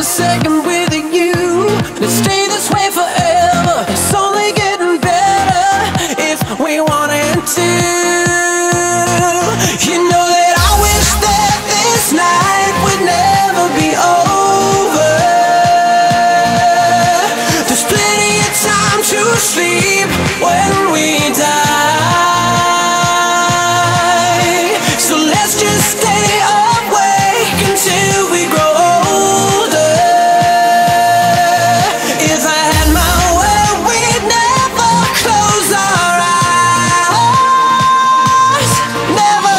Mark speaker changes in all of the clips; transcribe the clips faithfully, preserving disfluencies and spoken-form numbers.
Speaker 1: a second with you. Let's stay this way forever. It's only getting better if we wanted to. You know that I wish that this night would never be over. There's plenty of time to sleep when we die. So let's just stay awake until we grow older. If I had my way, we'd never close our eyes. Never.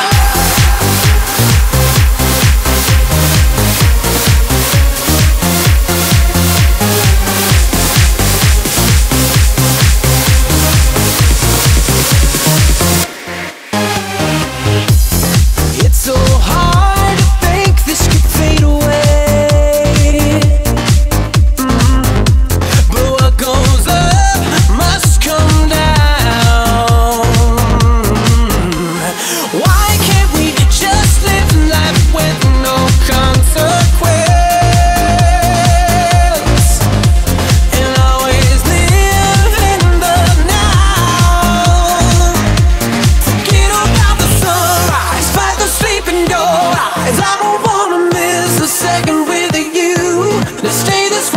Speaker 1: It's so hard to think this could fade away. Mm. But what goes up must come down. Why can't we just live life with no consequence and always live in the now? Forget about the sunrise, fight the sleeping your eyes. I don't wanna miss a second with you. Let's stay this